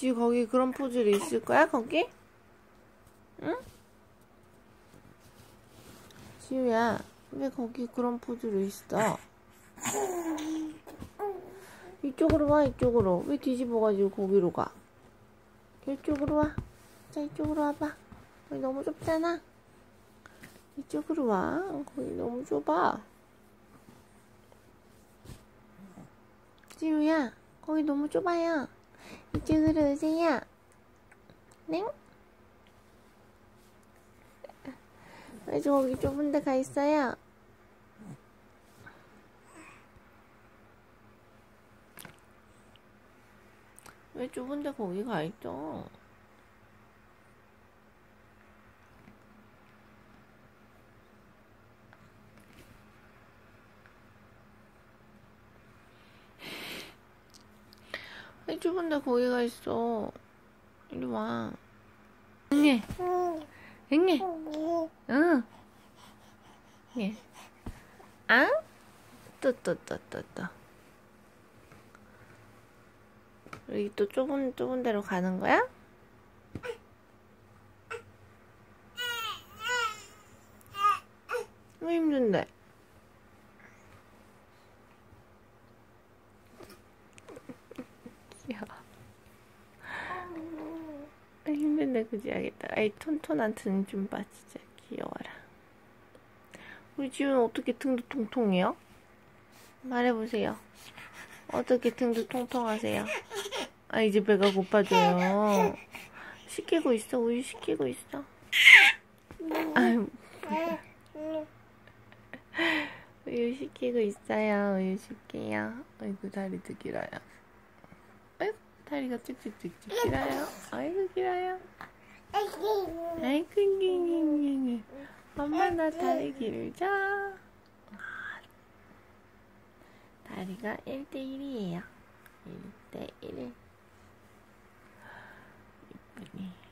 지우 거기 그런 포즈로 있을 거야 거기? 응? 지우야 왜 거기 그런 포즈로 있어? 이쪽으로 와 이쪽으로. 왜 뒤집어가지고 거기로 가? 이쪽으로 와. 자 이쪽으로 와봐. 거기 너무 좁잖아. 이쪽으로 와. 거기 너무 좁아. 지우야 거기 너무 좁아요. 이쪽으로 오세요. 네? 왜 저기 좁은 데 가 있어요? 왜 좁은 데 거기 가 있어? 왜 좁은 데 거기 가 있어? 이리 와. 응애. 응애. 응. 예. 아? 또. 여기 또 좁은 데로 가는 거야? 왜 힘든데? 야. 힘든데 그지 알겠다. 아이 톤톤한 등 좀 봐. 진짜 귀여워라. 우리 지우는 어떻게 등도 통통해요? 말해보세요. 어떻게 등도 통통하세요? 아 이제 배가 고파져요. 시키고 있어. 우유 시키고 있어. 아유 우유 시키고 있어요. 우유 줄게요. 아이고 다리도 길어요. 아이고 다리가 쭉쭉쭉쭉 길어요. 아이고 길어요. 아이고 깅깅깅깅. 엄마 나 다리 길죠? 다리가 1:1이에요. 1:1. 이쁘니.